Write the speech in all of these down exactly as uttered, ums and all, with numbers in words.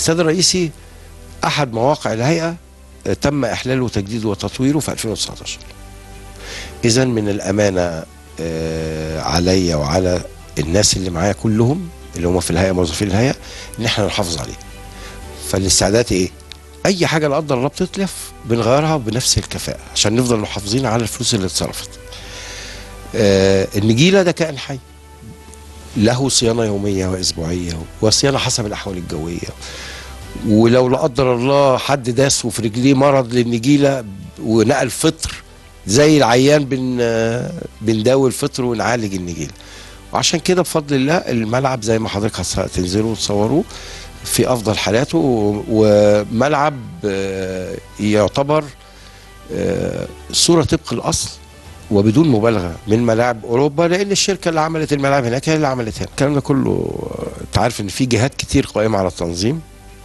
الاستاد الرئيسي احد مواقع الهيئه تم احلاله وتجديده وتطويره في ألفين وتسعتاشر. اذا من الامانه عليا وعلى الناس اللي معايا كلهم اللي هم في الهيئه موظفين الهيئه ان احنا نحافظ عليه. فالاستعدادات ايه؟ اي حاجه لا قدر الله بتتلف بنغيرها بنفس الكفاءه عشان نفضل محافظين على الفلوس اللي اتصرفت. آه النجيله ده كائن حي له صيانه يوميه واسبوعيه وصيانه حسب الاحوال الجويه، ولو لا قدر الله حد داس وفي رجليه مرض للنجيله ونقل فطر زي العيان بن بنداوي الفطر ونعالج النجيله. وعشان كده بفضل الله الملعب زي ما حضرتك هتنزلوا وتصوروه في افضل حالاته، وملعب يعتبر صوره طبق الاصل وبدون مبالغه من ملاعب اوروبا، لان الشركه اللي عملت الملاعب هناك هي اللي عملتها. الكلام ده كله انت عارف ان في جهات كتير قائمه على التنظيم،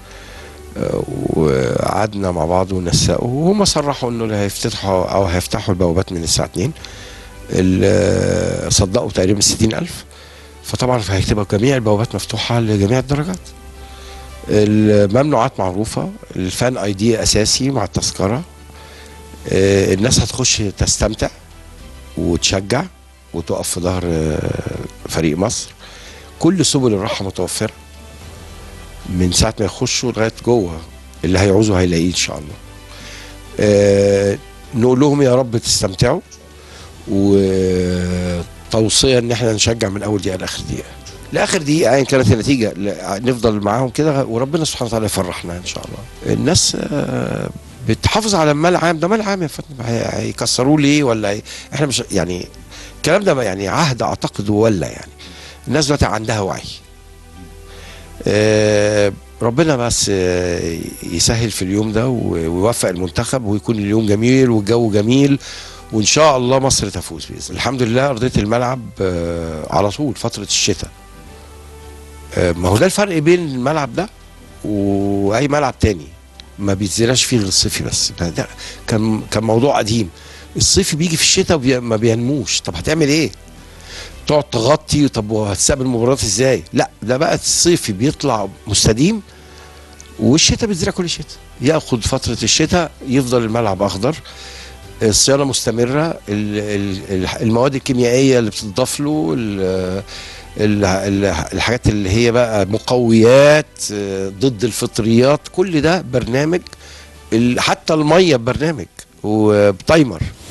وقعدنا مع بعض ونسقوا وهم صرحوا انه اللي هيفتتحوا او هيفتحوا البوابات من الساعه اتنين. اللي صدقوا تقريبا ستين ألف، فطبعا هيكتبوا جميع البوابات مفتوحه لجميع الدرجات. الممنوعات معروفه، الفان اي دي اساسي مع التذكره. الناس هتخش تستمتع وتشجع وتقف في ظهر فريق مصر. كل سبل الراحه متوفره من ساعه ما يخشوا لغايه جوه، اللي هيعوزوا هيلاقيه ان شاء الله. أه نقول لهم يا رب تستمتعوا، وتوصيه ان احنا نشجع من اول دقيقه لاخر دقيقه لاخر دقيقه ايا كانت النتيجه، نفضل معاهم كده وربنا سبحانه وتعالى يفرحنا ان شاء الله. الناس أه بتحافظ على المال عام، ده مال عام يا فندم، هيكسروه ليه ولا هي... احنا مش يعني الكلام ده يعني عهد اعتقد ولا يعني الناس دلوقتي عندها وعي. أه ربنا بس أه يسهل في اليوم ده ويوفق المنتخب ويكون اليوم جميل والجو جميل، وان شاء الله مصر تفوز باذن الله. الحمد لله ارضيه الملعب أه على طول فتره الشتاء. أه ما هو ده الفرق بين الملعب ده واي ملعب تاني، ما بيتزرعش فيه غير الصيفي بس. ده كان كان موضوع قديم، الصيفي بيجي في الشتاء وما بينموش، طب هتعمل ايه؟ تقعد تغطي، طب وهتستقبل المباريات ازاي؟ لا ده بقى الصيفي بيطلع مستديم والشتاء بيتزرع كل شتاء، ياخد فتره الشتاء يفضل الملعب اخضر، الصيانه مستمره، المواد الكيميائيه اللي بتضاف له، الحاجات اللي هي بقى مقويات ضد الفطريات، كل ده برنامج، حتى الميه ببرنامج وبتايمر.